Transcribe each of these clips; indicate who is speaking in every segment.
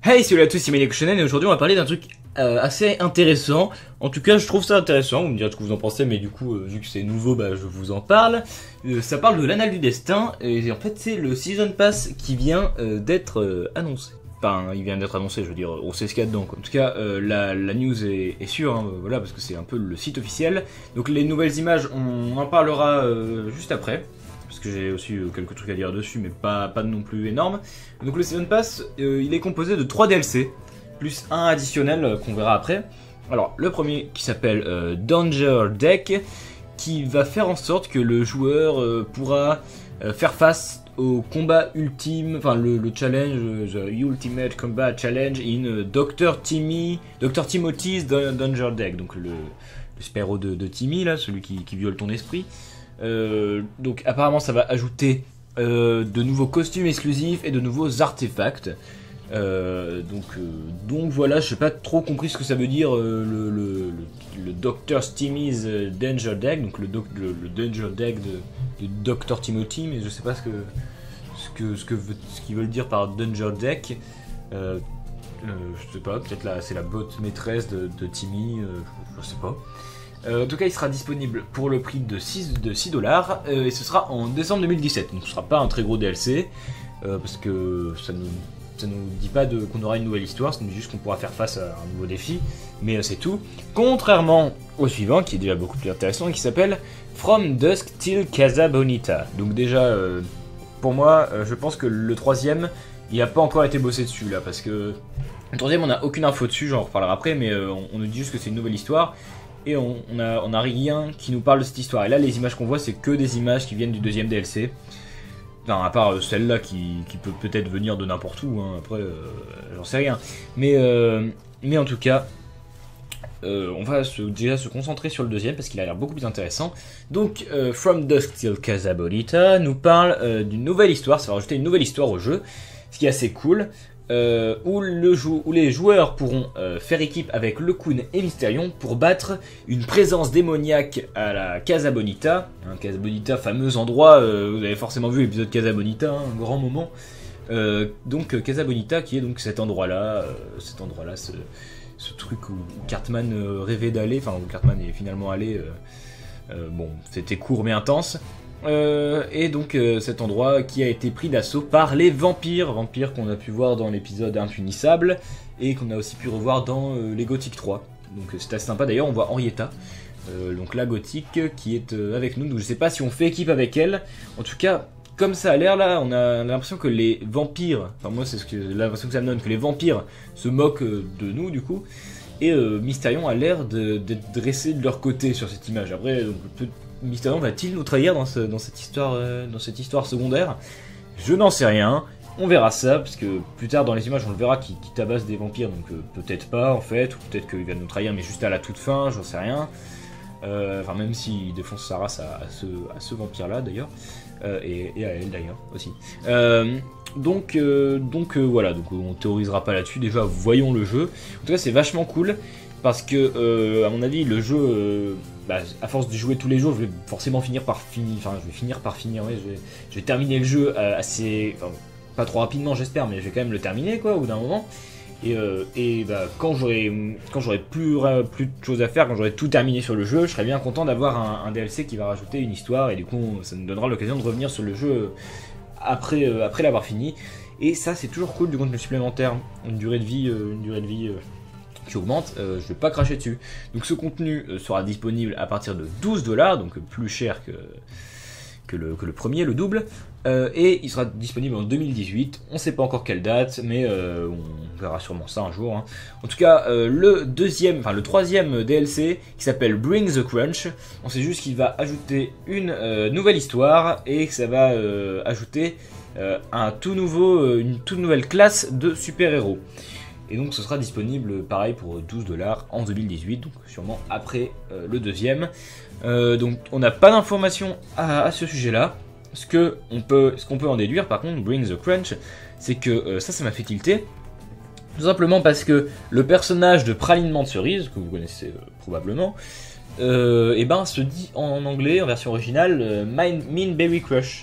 Speaker 1: Hey, salut à tous, c'est Maniac Shonen et aujourd'hui on va parler d'un truc assez intéressant. En tout cas, je trouve ça intéressant, vous me direz ce que vous en pensez, mais du coup, vu que c'est nouveau, bah, je vous en parle. Ça parle de l'Anal du Destin, et en fait c'est le Season Pass qui vient d'être annoncé. Enfin, il vient d'être annoncé, je veux dire, on sait ce qu'il y a dedans, quoi. En tout cas, la news est sûre, hein, voilà, parce que c'est un peu le site officiel. Donc les nouvelles images, on en parlera juste après. Parce que j'ai aussi quelques trucs à dire dessus, mais pas non plus énorme. Donc le Season Pass, il est composé de 3 DLC, plus un additionnel qu'on verra après. Alors, le premier qui s'appelle Danger Deck, qui va faire en sorte que le joueur pourra faire face au combat ultime, enfin le challenge, the Ultimate Combat Challenge in Dr. Timothy's Danger Deck, donc le super-héros de Timmy, là, celui qui viole ton esprit. Donc apparemment ça va ajouter de nouveaux costumes exclusifs et de nouveaux artefacts. Donc voilà, je n'ai pas trop compris ce que ça veut dire le Dr. Timmy's Danger Deck, donc le Danger Deck de Dr. Timothy, mais je sais pas ce qu'ils veulent dire par Danger Deck. Je sais pas, peut-être là c'est la botte maîtresse de Timmy, je sais pas. En tout cas, il sera disponible pour le prix de 6$ et ce sera en décembre 2017. Donc ce sera pas un très gros DLC parce que ça nous dit pas qu'on aura une nouvelle histoire, ça nous dit juste qu'on pourra faire face à un nouveau défi, mais c'est tout. Contrairement au suivant, qui est déjà beaucoup plus intéressant et qui s'appelle From Dusk Till Casa Bonita. Donc déjà, pour moi, je pense que le troisième, il n'a pas encore été bossé dessus là, parce que le troisième, on n'a aucune info dessus, j'en reparlerai après, mais on nous dit juste que c'est une nouvelle histoire. Et on a rien qui nous parle de cette histoire. Et là, les images qu'on voit, c'est que des images qui viennent du deuxième DLC. Enfin, à part celle-là qui peut peut-être venir de n'importe où. Hein. Après, j'en sais rien. Mais en tout cas, on va déjà se concentrer sur le deuxième parce qu'il a l'air beaucoup plus intéressant. Donc, From Dusk Till Casa Bonita nous parle d'une nouvelle histoire. Ça va rajouter une nouvelle histoire au jeu, ce qui est assez cool. Où les joueurs pourront faire équipe avec Le Kun et Mysterion pour battre une présence démoniaque à la Casa Bonita. Casa Bonita, fameux endroit, vous avez forcément vu l'épisode Casa Bonita, un grand moment. Donc Casa Bonita qui est donc cet endroit-là, ce truc où Cartman rêvait d'aller, enfin où Cartman est finalement allé. Bon, c'était court mais intense. Et donc cet endroit qui a été pris d'assaut par les vampires qu'on a pu voir dans l'épisode Impunissable et qu'on a aussi pu revoir dans les Gothic 3. Donc c'est assez sympa, d'ailleurs on voit Henrietta, donc la Gothic qui est avec nous, donc je sais pas si on fait équipe avec elle, en tout cas comme ça a l'air là, on a l'impression que les vampires, enfin moi c'est l'impression que ça me donne, que les vampires se moquent de nous du coup, et Mysterion a l'air d'être dressé de leur côté sur cette image. Après donc Mysterion va-t-il nous trahir dans cette histoire secondaire? Je n'en sais rien, on verra ça, parce que plus tard dans les images on le verra qui tabasse des vampires, donc peut-être pas en fait, ou peut-être qu'il va nous trahir mais juste à la toute fin, j'en sais rien. Enfin même s'il défonce sa race à ce vampire là d'ailleurs, et à elle d'ailleurs aussi. Donc voilà, donc on théorisera pas là-dessus, déjà voyons le jeu. En tout cas c'est vachement cool, parce que à mon avis le jeu... à force de jouer tous les jours, je vais forcément finir par finir, ouais, je vais terminer le jeu assez, enfin, pas trop rapidement j'espère, mais je vais quand même le terminer quoi, au bout d'un moment. Et quand j'aurai plus de choses à faire, quand j'aurai tout terminé sur le jeu, je serai bien content d'avoir un DLC qui va rajouter une histoire, et du coup ça nous donnera l'occasion de revenir sur le jeu après l'avoir fini. Et ça c'est toujours cool, du contenu supplémentaire, une durée de vie qui augmente, je vais pas cracher dessus. Donc ce contenu sera disponible à partir de 12$, donc plus cher que le premier, le double, et il sera disponible en 2018, on sait pas encore quelle date, mais on verra sûrement ça un jour. Hein. En tout cas, le troisième DLC, qui s'appelle Bring the Crunch, on sait juste qu'il va ajouter une nouvelle histoire, et que ça va ajouter une toute nouvelle classe de super-héros. Et donc ce sera disponible pareil pour 12$ en 2018, donc sûrement après le deuxième. Donc on n'a pas d'informations à ce sujet-là. Ce qu'on peut en déduire par contre, Bring the Crunch, c'est que ça m'a fait tilter. Tout simplement parce que le personnage de Pralinement de Cerise, que vous connaissez probablement, se dit en anglais, en version originale, Mean Berry Crush.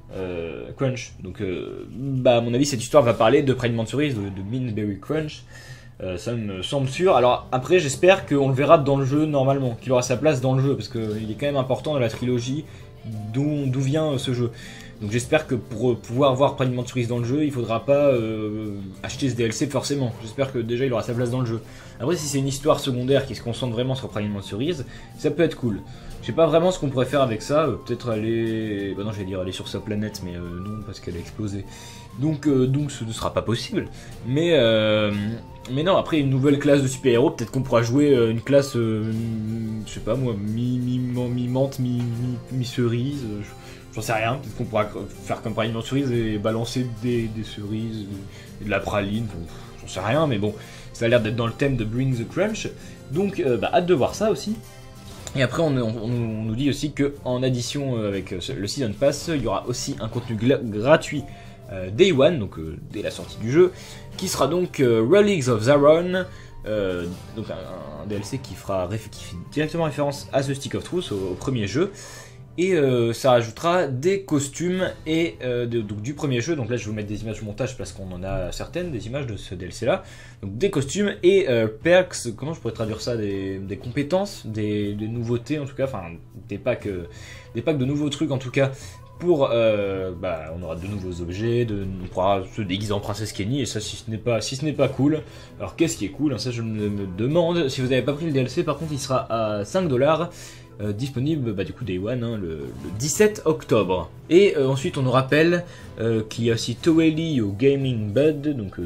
Speaker 1: Crunch. Donc, bah, à mon avis, cette histoire va parler de Pride Cerise, de Minberry Crunch. Ça me semble sûr. Alors après, j'espère qu'on le verra dans le jeu normalement, qu'il aura sa place dans le jeu, parce qu'il est quand même important dans la trilogie d'où vient ce jeu. Donc j'espère que pour pouvoir voir Pride Cerise dans le jeu, il faudra pas acheter ce DLC forcément. J'espère que déjà il aura sa place dans le jeu. Après, si c'est une histoire secondaire qui se concentre vraiment sur Pride Cerise, ça peut être cool. Je sais pas vraiment ce qu'on pourrait faire avec ça. Peut-être aller... Bah non, j'allais dire aller sur sa planète, mais non, parce qu'elle a explosé. Donc ce ne sera pas possible. Mais non, après une nouvelle classe de super-héros, peut-être qu'on pourra jouer une classe, je sais pas moi, mi-menthe, mi-cerise, j'en sais rien. Peut-être qu'on pourra faire comme Pride Cerise et balancer des cerises, et de la praline, j'en sais rien, mais bon, ça a l'air d'être dans le thème de Bring the Crunch. Donc bah, hâte de voir ça aussi. Et après on nous dit aussi qu'en addition avec le Season Pass, il y aura aussi un contenu gratuit Day One, donc dès la sortie du jeu, qui sera donc Relics of Zaron, donc un DLC qui fait directement référence à The Stick of Truth, au premier jeu, et ça rajoutera des costumes et donc du premier jeu. Donc là je vais vous mettre des images de montage parce qu'on en a certaines, des images de ce DLC là, donc des costumes et perks, comment je pourrais traduire ça, des compétences, des nouveautés en tout cas, enfin des packs de nouveaux trucs en tout cas. Pour, bah, on aura de nouveaux objets, on pourra se déguiser en princesse Kenny, et ça, si ce n'est pas cool. Alors, qu'est-ce qui est cool, hein, ça je me demande. Si vous n'avez pas pris le DLC, par contre, il sera à 5$, disponible, bah, du coup, Day One, hein, le 17 octobre. Et ensuite, on nous rappelle qu'il y a aussi Toeli au Gaming Bud, donc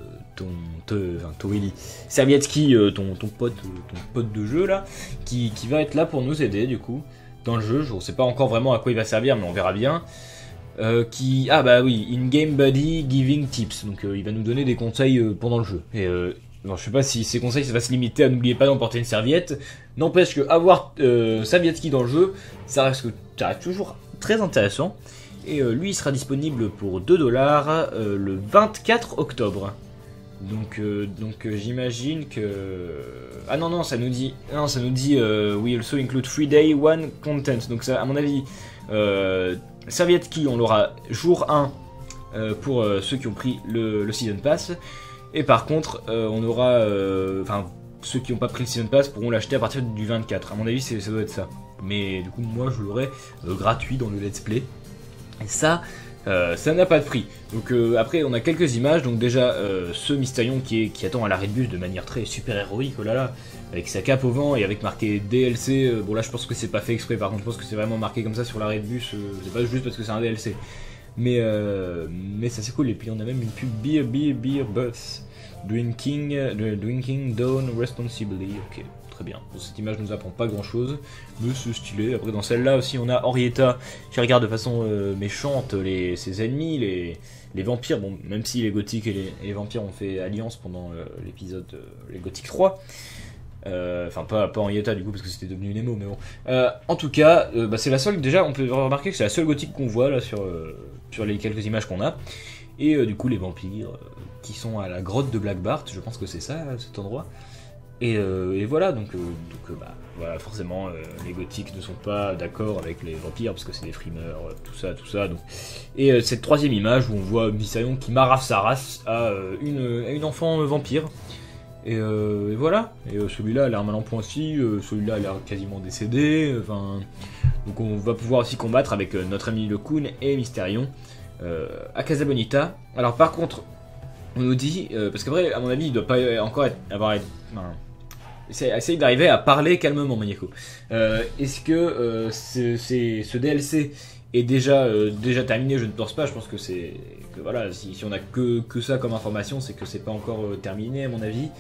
Speaker 1: Toeli, Servietsky, ton pote de jeu là, qui va être là pour nous aider, du coup. Dans le jeu, je ne sais pas encore vraiment à quoi il va servir, mais on verra bien. Ah bah oui, In-Game Buddy Giving Tips, donc il va nous donner des conseils pendant le jeu. Et non, je sais pas si ces conseils ça va se limiter à n'oubliez pas d'emporter une serviette. N'empêche que avoir Servietsky dans le jeu, ça reste toujours très intéressant. Et lui il sera disponible pour 2$ le 24 octobre. Donc j'imagine que... Ah non, ça nous dit... we also include 3-day one content. Donc ça, à mon avis, Servietsky, on l'aura jour 1 pour ceux qui ont pris le Season Pass. Et par contre, on aura... Enfin, ceux qui n'ont pas pris le Season Pass pourront l'acheter à partir du 24. À mon avis, ça doit être ça. Mais du coup, moi, je l'aurai gratuit dans le Let's Play. Et ça n'a pas de prix. Donc après on a quelques images. Donc déjà ce Mysterion qui attend à l'arrêt de bus de manière très super héroïque, oh là là, avec sa cape au vent et avec marqué DLC. Bon là je pense que c'est pas fait exprès, par contre je pense que c'est vraiment marqué comme ça sur l'arrêt de bus, c'est pas juste parce que c'est un DLC. Mais ça c'est cool. Et puis on a même une pub Beer Bus Drinking Down Responsibly. Ok, très bien. Bon, cette image nous apprend pas grand chose, mais c'est stylé. Après dans celle-là aussi on a Henrietta qui regarde de façon méchante ses ennemis, les vampires. Bon, même si les gothiques et les vampires ont fait alliance pendant l'épisode les gothiques 3. Enfin pas Henrietta du coup parce que c'était devenu Nemo, mais bon. En tout cas, bah, c'est la seule, déjà on peut remarquer que c'est la seule gothique qu'on voit là sur les quelques images qu'on a. Et du coup les vampires qui sont à la grotte de Black Bart, je pense que c'est ça cet endroit. Et voilà, donc bah, voilà, forcément les gothiques ne sont pas d'accord avec les vampires parce que c'est des frimeurs, tout ça. Donc. Et cette troisième image où on voit Mysterion qui marave sa race à une enfant vampire. Et voilà, et celui-là a l'air mal en point aussi, celui-là a l'air quasiment décédé. Enfin, donc on va pouvoir aussi combattre avec notre ami Le Coon et Mysterion à Casa Bonita. Alors par contre, on nous dit, parce qu'après à mon avis il doit pas encore essayer d'arriver à parler calmement, Maniaco. Est-ce que ce DLC est déjà terminé? Je ne pense pas. Je pense que voilà, si on a que ça comme information, c'est que c'est pas encore terminé à mon avis.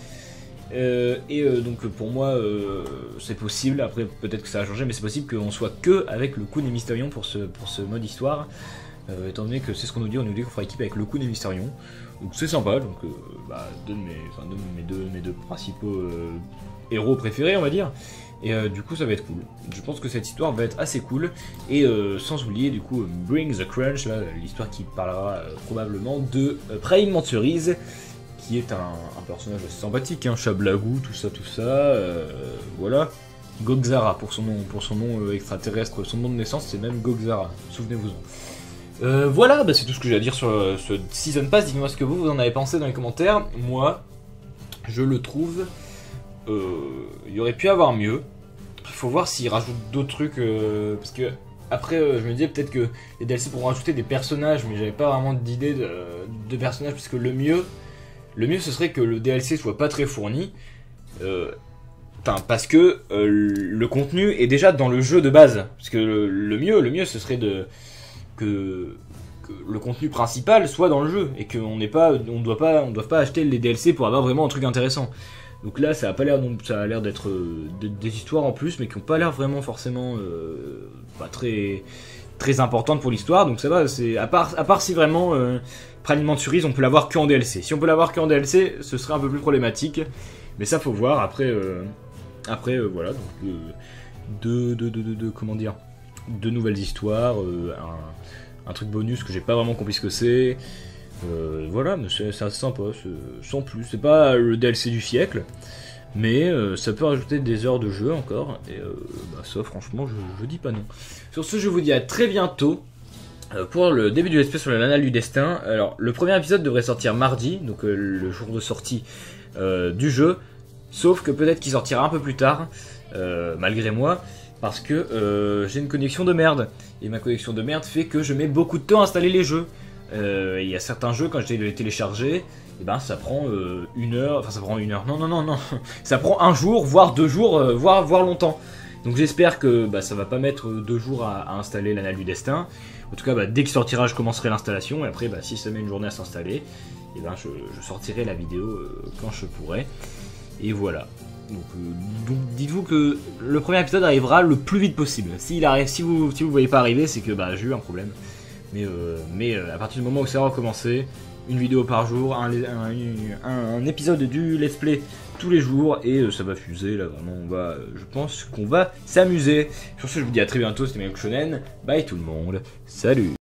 Speaker 1: Donc pour moi c'est possible. Après peut-être que ça a changé, mais c'est possible qu'on soit que avec le Coon et Mysterion pour ce mode histoire. Étant donné que c'est ce qu'on nous dit, qu'on fera équipe avec le Coon et Mysterion. Donc c'est sympa. Donc bah, deux de mes deux principaux héros préférés, on va dire. Et du coup ça va être cool. Je pense que cette histoire va être assez cool. Et sans oublier du coup Bring the Crunch, l'histoire qui parlera probablement de Pride Cerise, qui est un personnage assez sympathique, un chat blagou, tout ça. Voilà. Gogzara pour son nom extraterrestre, son nom de naissance c'est même Gogzara, souvenez-vous-en. Voilà, bah, c'est tout ce que j'ai à dire sur ce Season Pass. Dites-moi ce que vous en avez pensé dans les commentaires. Moi, je le trouve... il y aurait pu avoir mieux. Il faut voir s'ils rajoutent d'autres trucs. Parce que, après, je me disais peut-être que les DLC pourront rajouter des personnages, mais j'avais pas vraiment d'idée de personnages. Parce que le mieux, ce serait que le DLC soit pas très fourni. Parce que le contenu est déjà dans le jeu de base. Parce que le mieux, ce serait que le contenu principal soit dans le jeu et qu'on ne doit pas acheter les DLC pour avoir vraiment un truc intéressant. Donc là, ça a l'air d'être des histoires en plus, mais qui n'ont pas l'air vraiment forcément pas très très importantes pour l'histoire. Donc ça va, c'est à part si vraiment Prime Manturise, on peut l'avoir que en DLC. Si on peut l'avoir que en DLC, ce serait un peu plus problématique. Mais ça, faut voir. Après, voilà. Donc comment dire, deux nouvelles histoires, un truc bonus que j'ai pas vraiment compris ce que c'est. Voilà, mais c'est assez sympa, sans plus. C'est pas le DLC du siècle, mais ça peut rajouter des heures de jeu encore. Et ça, franchement, je dis pas non. Sur ce, je vous dis à très bientôt pour le début du let's play sur l'Anal du Destin. Alors, le premier épisode devrait sortir mardi, donc le jour de sortie du jeu. Sauf que peut-être qu'il sortira un peu plus tard, malgré moi. Parce que j'ai une connexion de merde. Et ma connexion de merde fait que je mets beaucoup de temps à installer les jeux. Il y a certains jeux, quand je les télécharger, et ben ça prend une heure. Enfin, ça prend une heure. Non. Ça prend un jour, voire 2 jours, voire longtemps. Donc j'espère que ça va pas mettre 2 jours à installer l'Anal du Destin. En tout cas, dès qu'il sortira, je commencerai l'installation. Et après, si ça met une journée à s'installer, et ben je sortirai la vidéo quand je pourrai. Et voilà. Donc dites-vous que le premier épisode arrivera le plus vite possible. S'il arrive, si vous voyez pas arriver, c'est que j'ai eu un problème. Mais à partir du moment où ça va recommencer, une vidéo par jour, un épisode du let's play tous les jours, et ça va fuser là vraiment. Je pense qu'on va s'amuser. Sur ce, je vous dis à très bientôt. C'était Mayok Shonen. Bye tout le monde. Salut.